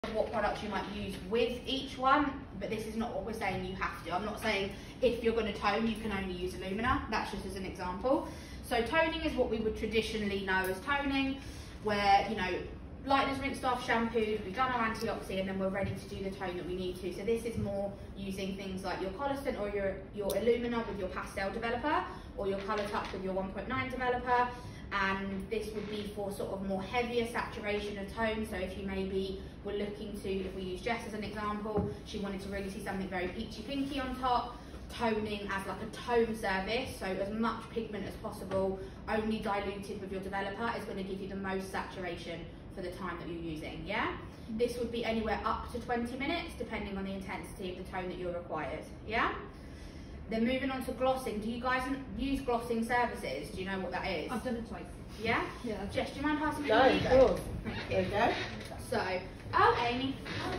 what products you might use with each one, but this is not what we're saying you have to. I'm not saying if you're going to tone you can only use alumina, that's just as an example. So toning is what we would traditionally know as toning, where, you know, lightness rinsed off, shampooed, we've done our anti-oxy, and then we're ready to do the tone that we need to. So this is more using things like your Koleston or your alumina with your pastel developer, or your colour touch with your 1.9 developer. And this would be for sort of more heavier saturation of tone. So if you maybe were looking to, if we use Jess as an example, she wanted to really see something very peachy pinky on top, toning as like a tone service, so as much pigment as possible, only diluted with your developer, is going to give you the most saturation for the time that you're using, yeah? This would be anywhere up to 20 minutes, depending on the intensity of the tone that you're required, yeah? Then moving on to glossing. Do you guys use glossing services? Do you know what that is? I've done it twice. Yeah? Yeah. Jess, do you mind passing me No, the of ego? course. Thank you. There you go. So, oh, Amy.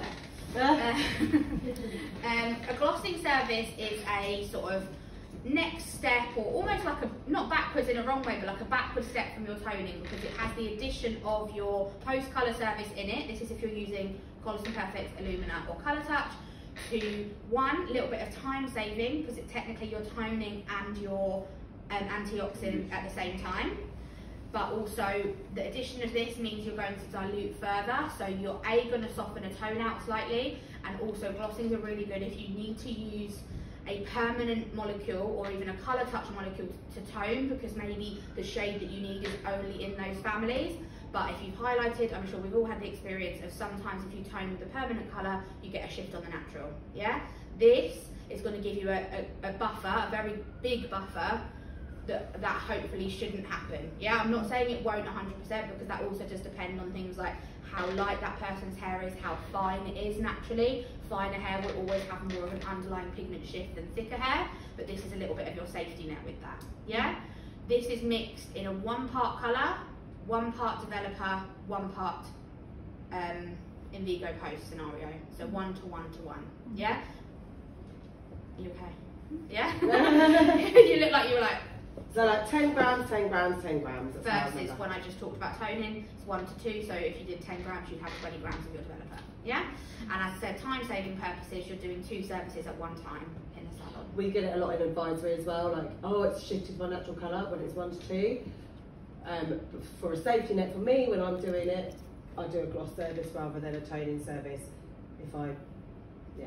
A glossing service is a sort of next step, or almost like a, not backwards in a wrong way, but like a backward step from your toning, because it has the addition of your post-colour service in it. This is if you're using Koleston Perfect, alumina or colour touch, to one, little bit of time saving, because technically you're toning and your antioxidant at the same time. But also the addition of this means you're going to dilute further, so you're going to soften a tone out slightly, and also glossings are really good if you need to use a permanent molecule or even a colour touch molecule to tone, because maybe the shade that you need is only in those families. But if you've highlighted, I'm sure we've all had the experience of sometimes if you tone with the permanent colour, you get a shift on the natural, yeah? This is going to give you a buffer, a very big buffer, that hopefully shouldn't happen, yeah? I'm not saying it won't 100%, because that also just depends on things like how light that person's hair is, how fine it is naturally. Finer hair will always have more of an underlying pigment shift than thicker hair, but this is a little bit of your safety net with that, yeah? This is mixed in a 1 part colour, 1 part developer, 1 part in Vigo post scenario. So 1 to 1 to 1, yeah? You okay? Yeah? You look like you were like... So like 10 grams, 10 grams, 10 grams. Versus when I just talked about toning, it's 1 to 2, so if you did 10 grams, you'd have 20 grams of your developer, yeah? And as I said, time saving purposes, you're doing 2 services at one time in the salon. We get it a lot in advisory as well, like, oh, it's shifted my natural colour when it's 1 to 2. For a safety net for me, when I'm doing it, I do a gloss service rather than a toning service. If I, yeah.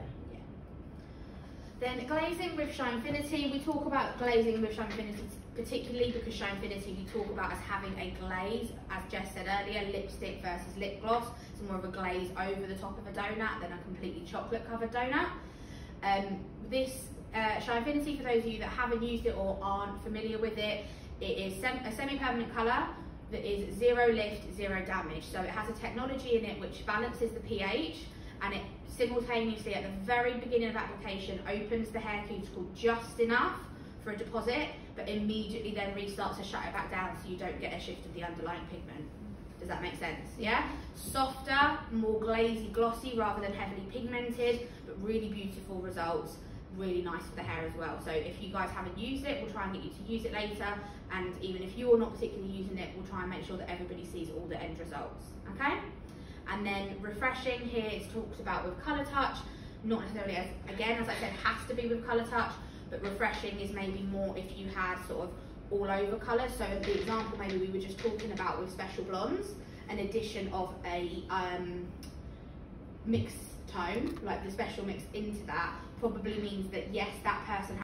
Then glazing with Shinefinity. We talk about glazing with Shinefinity particularly because Shinefinity we talk about as having a glaze, as Jess said earlier, lipstick versus lip gloss. It's more of a glaze over the top of a donut than a completely chocolate covered donut. This Shinefinity, for those of you that haven't used it or aren't familiar with it, it is a semi-permanent colour that is 0 lift, 0 damage. So it has a technology in it which balances the pH, and it simultaneously at the very beginning of application opens the hair cuticle just enough for a deposit, but immediately then restarts to shut it back down so you don't get a shift of the underlying pigment. Does that make sense? Yeah? Softer, more glazy, glossy rather than heavily pigmented, but really beautiful results. Really nice for the hair as well. So if you guys haven't used it, we'll try and get you to use it later, and even if you're not particularly using it, we'll try and make sure that everybody sees all the end results, okay? And then refreshing, here it's talked about with colour touch, not necessarily as, again, as I said, has to be with colour touch, but refreshing is maybe more if you had sort of all over colour. So in the example maybe we were just talking about with special blondes, an addition of a mixed tone, like the special mix into that, probably means that yes, that person